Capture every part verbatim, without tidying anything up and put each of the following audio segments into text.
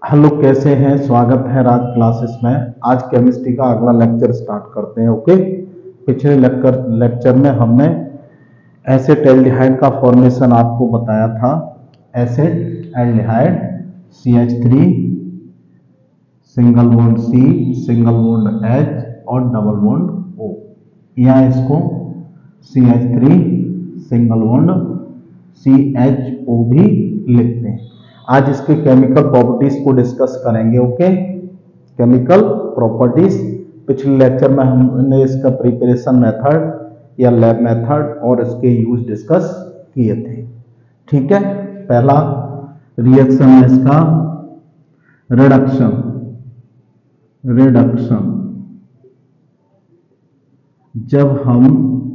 Hello, कैसे हैं? स्वागत है राज क्लासेस में। आज केमिस्ट्री का अगला लेक्चर स्टार्ट करते हैं। ओके, पिछले लेक्चर लेक्चर में हमने एसिड एल्डिहाइड का फॉर्मेशन आपको बताया था। Acid aldehyde C H three, single bond C, single bond H और डबल बॉन्ड O, या इसको C H three single bond C H O भी लिखते हैं। आज इसके केमिकल प्रॉपर्टीज को डिस्कस करेंगे। Okay, chemical properties. पिछले लेक्चर में हमने इसका प्रिपरेशन मेथड या लैब मेथड और इसके यूज डिस्कस किए थे। ठीक है, पहला रिएक्शन है इसका रिडक्शन। रिडक्शन जब हम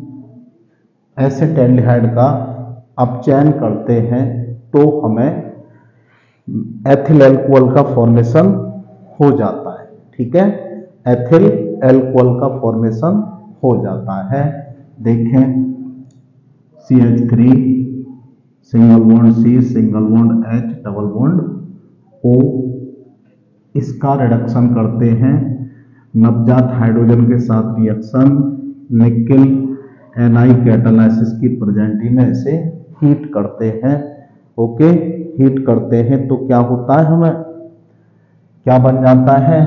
एसिड एल्डिहाइड का अपचयन करते हैं तो हमें एथिल एल्कोहल का फॉर्मेशन हो जाता है। ठीक है, एथिल एल्कोहल का फॉर्मेशन हो जाता है। देखें, C H three single bond C, single bond H, double bond O, इसका रिडक्शन करते हैं नवजात हाइड्रोजन के साथ रिएक्शन निकेल एनआई कैटालाइसिस की प्रेजेंटी में इसे हीट करते हैं। ओके, हीट करते हैं तो क्या होता है, हमें क्या बन जाता है,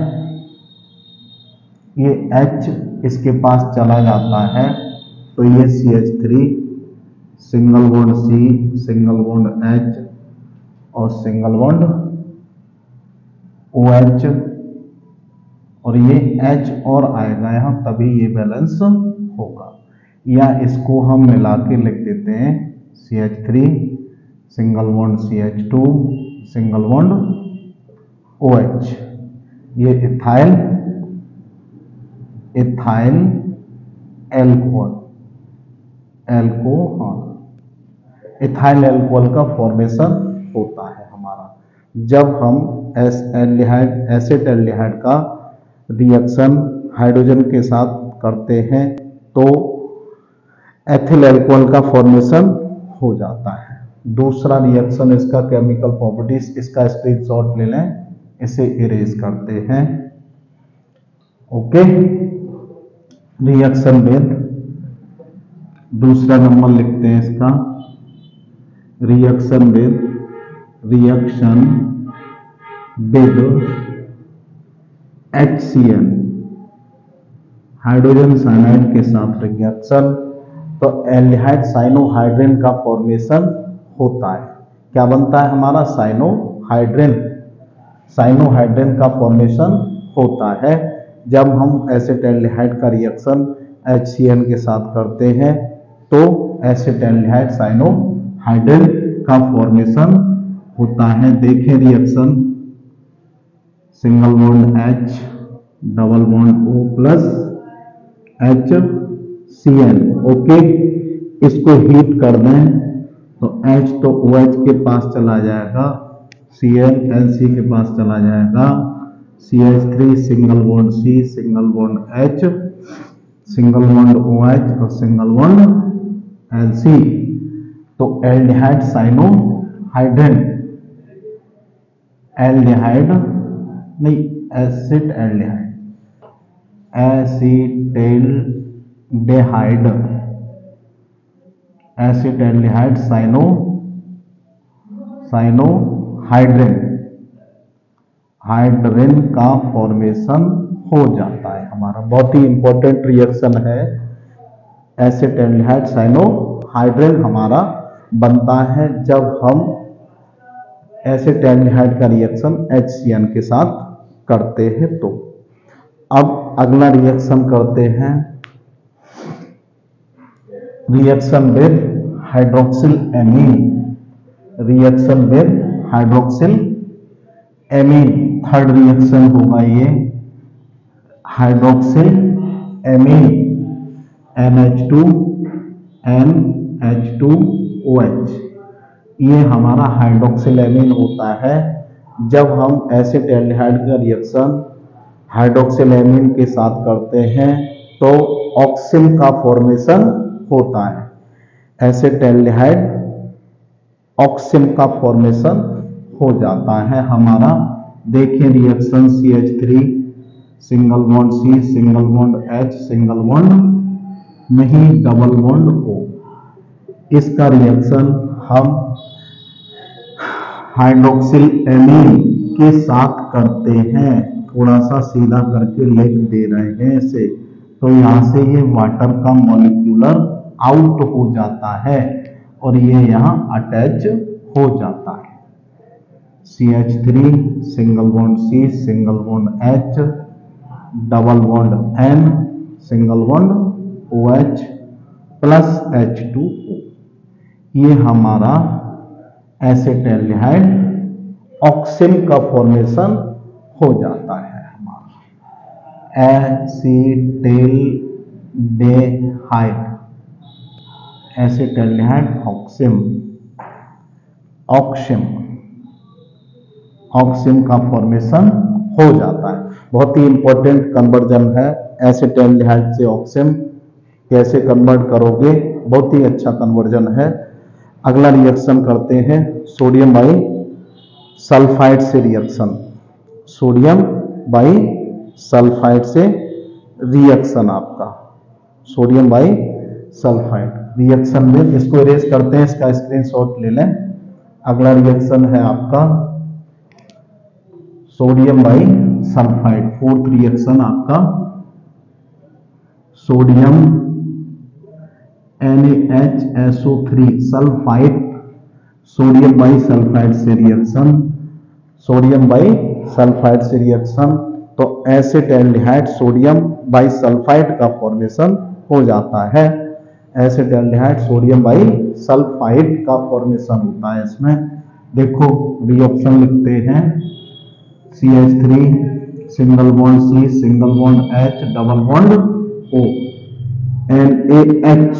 ये H इसके पास चला जाता है तो ये C H three single bond C, single bond H और सिंगल बॉन्ड OH, और ये H और आएगा यहाँ, तभी ये बैलेंस होगा। या इसको हम मिला के लिख देते हैं C H three single bond C H two single bond OH, ये ethyl ethyl alcohol alcohol ethyl alcohol का फॉर्मेशन होता है हमारा जब हम एल्डिहाइड एसिड एल्डिहाइड का रिएक्शन हाइड्रोजन के साथ करते हैं तो एथिल एल्कोहल का फॉर्मेशन हो जाता है। दूसरा रिएक्शन इसका केमिकल प्रॉपर्टीज, इसका स्क्रीनशॉट ले लें, इसे इरेज करते हैं। ओके, रिएक्शन विद, दूसरा नंबर लिखते हैं इसका reaction with reaction with H C N, hydrogen cyanide के साथ रिएक्शन, तो एल्डिहाइड साइनोहाइड्रिन का फॉर्मेशन होता है। क्या बनता है हमारा, साइनोहाइड्रिन। साइनोहाइड्रिन का फॉर्मेशन होता है जब हम एसिड एल्डिहाइड का रिएक्शन एच सी एन के साथ करते हैं तो एसिड एल्डिहाइड साइनोहाइड्रिन का फॉर्मेशन होता है। देखें reaction single bond H, double bond O plus H C N. Okay, इसको हीट कर दें तो H तो OH के पास चला जाएगा, सी एन एल सी के पास चला जाएगा, C H three single bond C, single bond H, single bond OH और सिंगल बॉन्ड एल सी, तो एल्डिहाइड साइनोहाइड्रिन, एल्डिहाइड नहीं acid aldehyde acetaldehyde acid aldehyde cyano cyanohydrin hydrin का formation हो जाता है हमारा। बहुत ही इंपॉर्टेंट रिएक्शन है। एसिड एल्डिहाइड साइनोहाइड्रिन हमारा बनता है जब हम एसिड एल्डिहाइड का रिएक्शन एच सी एन के साथ करते हैं। तो अब अगला रिएक्शन करते हैं reaction with hydroxyl amine. Reaction with hydroxyl amine, third reaction होगा ये hydroxyl amine N H two N H two O H. ये हमारा हाइड्रोक्सिल एमीन होता है जब हम एसिड एल्डिहाइड का रिएक्शन हाइड्रोक्सिल एमीन के साथ करते हैं तो ऑक्सिल का फॉर्मेशन होता है। एसिड एल्डिहाइड ऑक्सिल का फॉर्मेशन हो जाता है हमारा देखिए reaction C H three single bond C single bond H single bond नहीं डबल बॉन्ड O। इसका रिएक्शन हम हाइड्रोक्सिल एमीन के साथ करते हैं। थोड़ा सा सीधा करके लिख दे रहे हैं इसे, तो यहां से ये वाटर का मॉलिक्यूलर आउट हो जाता है और ये यहां अटैच हो जाता है। C H three single bond C single bond H double bond N single bond OH plus H two O. ये हमारा एसिटाल्डिहाइड ऑक्सिन का फॉर्मेशन हो जाता है। हमारा acetaldehyde acetaldehyde oxime oxime oxime का फॉर्मेशन हो जाता है। बहुत ही इंपॉर्टेंट कन्वर्जन है एसिटाल्डिहाइड से ऑक्सिन। कैसे कन्वर्ट करोगे, बहुत ही अच्छा कन्वर्जन है। अगला रिएक्शन करते हैं सोडियम बाई सल्फाइड से रिएक्शन। सोडियम बाई सल्फाइड से रिएक्शन आपका सोडियम बाई सल्फाइड रिएक्शन में इसको इरेज करते हैं, इसका स्क्रीनशॉट ले लें। अगला रिएक्शन है आपका sodium bi sulphide. Fourth reaction आपका sodium N A H S O three sulphide sodium bi sulphide से रिएक्शन सोडियम बाई सल्फाइड से रिएक्शन तो एसिटाल्डिहाइड सोडियम बाई सल्फाइड का फॉर्मेशन हो जाता है। एसिटाल्डिहाइड सोडियम बाई सल्फाइड का फॉर्मेशन होता है। इसमें देखो रिएक्शन लिखते हैं C H three single bond C single bond H double bond O N A H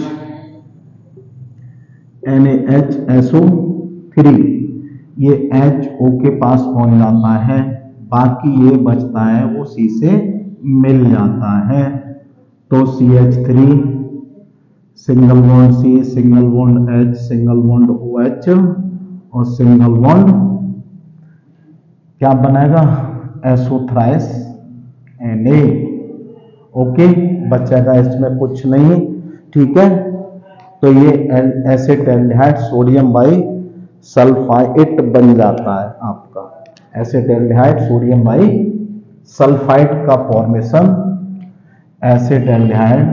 N A H S O three ये H O के पास पहुंच जाता है, बाकी ये बचता है वो C से मिल जाता है। तो C H three single bond C single bond H single bond OH और सिंगल बॉन्ड क्या बनाएगा S O thrice N A. Okay, बचेगा इसमें कुछ नहीं, ठीक है। तो ये एसिटाल्डिहाइड सोडियम बाई सल्फाइड बन जाता है आपका। एसिटाल्डिहाइड सोडियम बाई सल्फाइड का formation acetaldehyde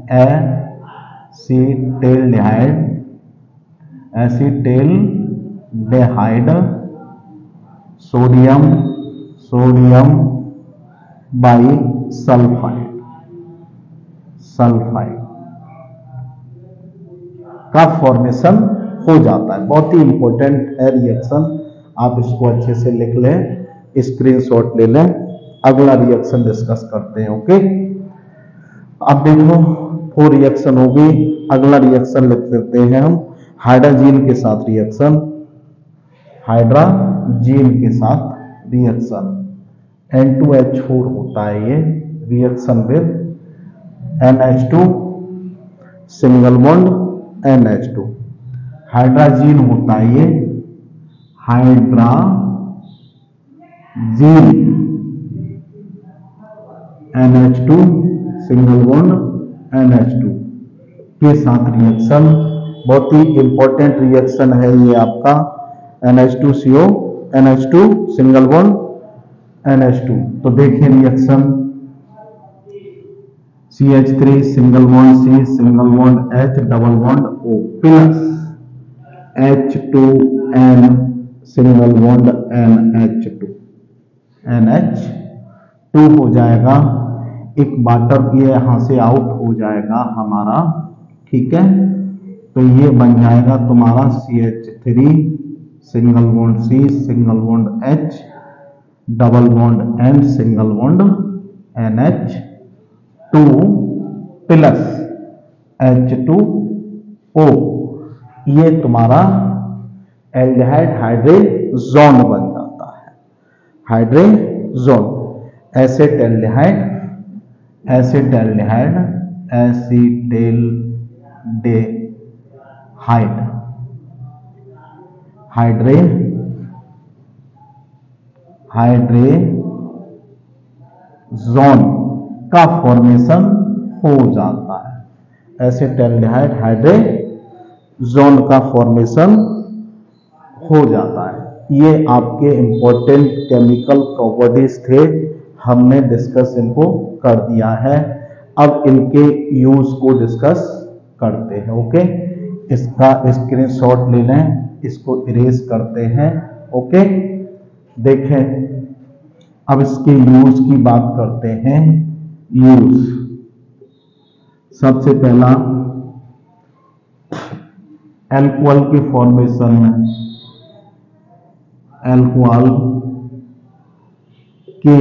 acetaldehyde acetaldehyde sodium sodium bi sulphide sulphide का फॉर्मेशन हो जाता है। बहुत ही इंपॉर्टेंट है रिएक्शन, आप इसको अच्छे से लिख लें, स्क्रीनशॉट ले लें। अगला रिएक्शन डिस्कस करते हैं। ओके, अब देखो फोर रिएक्शन हो गई। अगला रिएक्शन लिख लेते हैं हम हाइड्रोजन के साथ रिएक्शन हाइड्रोजन के साथ reaction N two H four होता है ये reaction with N H two single bond N H two. Hydrogen होता है ये hydrogen N H two single bond N H two के साथ रिएक्शन। बहुत ही इंपॉर्टेंट रिएक्शन है ये आपका N H two C O N H two single bond N H two. तो देखिए reaction C H three single bond C single bond H double bond O plus H two N single bond N H two N H two हो जाएगा। एक water ये यहां से out हो जाएगा हमारा, ठीक है। तो ये बन जाएगा तुम्हारा C H three single bond C single bond H double bond N single bond N H two plus H two O. ये तुम्हारा एल्डिहाइड हाइड्रोजन बन जाता है। Hydrogen acetaldehyde acetaldehyde acetaldehyde hydra hydrazone का फॉर्मेशन हो जाता है। एसिटाल्डिहाइड हाइड्रेजोन का फॉर्मेशन हो जाता है। ये आपके इंपॉर्टेंट केमिकल प्रॉपर्टीज थे, हमने डिस्कस इनको कर दिया है। अब इनके यूज को डिस्कस करते हैं। ओके, इसका स्क्रीनशॉट ले लें, इसको इरेज करते हैं। ओके, देखें अब इसके यूज की बात करते हैं। यूज सबसे पहला एल्कोहल के फॉर्मेशन में, एल्कोहल के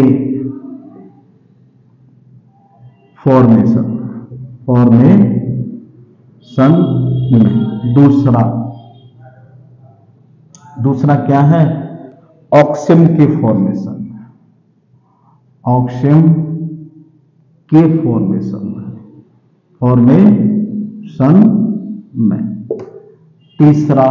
फॉर्मेशन फॉर्मेशन में दूसरा दूसरा क्या है, ऑक्सिम के फॉर्मेशन में, ऑक्सिम के फॉर्मेशन में फॉर्मेशन में तीसरा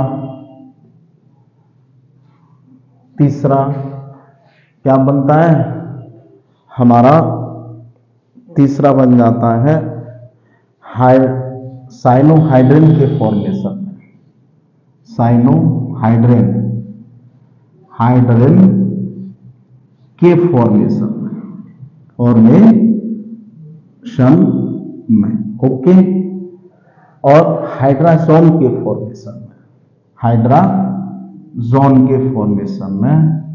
तीसरा क्या बनता है हमारा, तीसरा बन जाता है हाइ साइनोहाइड्रिन के फॉर्मेशन में, साइनोहाइड्रिन हाइड्रिन के फॉर्मेशन में फॉर्मेशन में ओके, और हाइड्राजोन के फॉर्मेशन में, हाइड्राजोन के फॉर्मेशन में,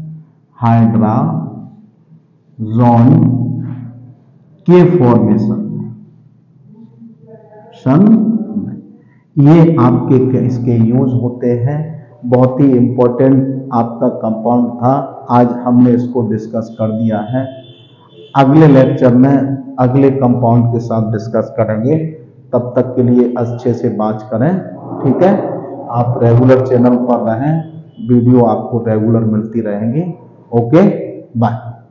हाइड्राजोन के फॉर्मेशन में ये आपके इसके यूज होते हैं। बहुत ही इंपॉर्टेंट आपका कंपाउंड था, आज हमने इसको डिस्कस कर दिया है। अगले लेक्चर में अगले कंपाउंड के साथ डिस्कस करेंगे, तब तक के लिए अच्छे से बात करें। ठीक है, आप रेगुलर चैनल पर रहें, वीडियो आपको रेगुलर मिलती रहेंगी। Okay, bye.